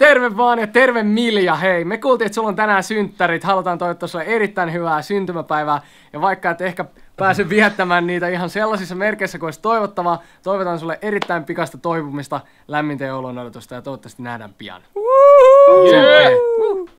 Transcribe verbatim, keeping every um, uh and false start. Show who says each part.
Speaker 1: Terve vaan ja terve Milja, hei. Me kuultiin, että sulla on tänään synttärit. Halutaan toivottaa sulle erittäin hyvää syntymäpäivää. Ja vaikka et ehkä pääse viettämään niitä ihan sellaisissa merkeissä kuin olisi toivottavaa, toivotan sulle erittäin pikasta toipumista, lämmintä joulun odotusta ja toivottavasti nähdään pian.
Speaker 2: Yeah.